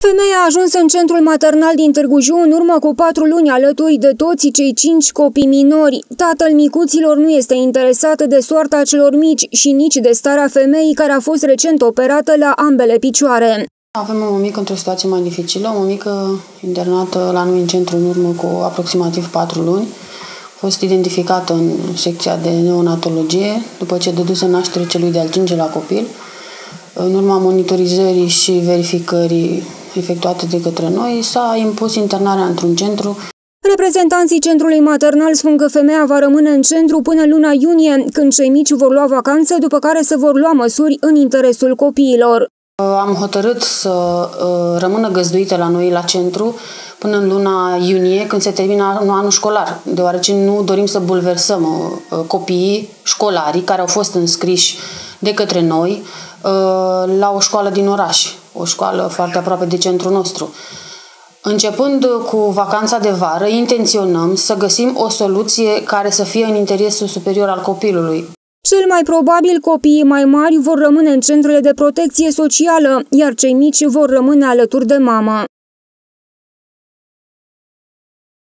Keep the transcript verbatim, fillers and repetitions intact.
Femeia a ajuns în centrul maternal din Târgu Jiu în urmă cu patru luni alături de toți cei cinci copii minori. Tatăl micuților nu este interesat de soarta celor mici și nici de starea femeii care a fost recent operată la ambele picioare. Avem o mămică într-o situație mai dificilă, o mămică internată la noi în centru în urmă cu aproximativ patru luni. A fost identificată în secția de neonatologie după ce dăduse naștere celui de-al cincilea copil. În urma monitorizării și verificării efectuate de către noi, s-a impus internarea într-un centru. Reprezentanții centrului maternal spun că femeia va rămâne în centru până luna iunie, când cei mici vor lua vacanță, după care se vor lua măsuri în interesul copiilor. Am hotărât să rămână găzduită la noi la centru până în luna iunie, când se termină anul școlar, deoarece nu dorim să bulversăm copiii școlari care au fost înscriși de către noi la o școală din oraș, o școală foarte aproape de centrul nostru. Începând cu vacanța de vară, intenționăm să găsim o soluție care să fie în interesul superior al copilului. Cel mai probabil, copiii mai mari vor rămâne în centrele de protecție socială, iar cei mici vor rămâne alături de mamă.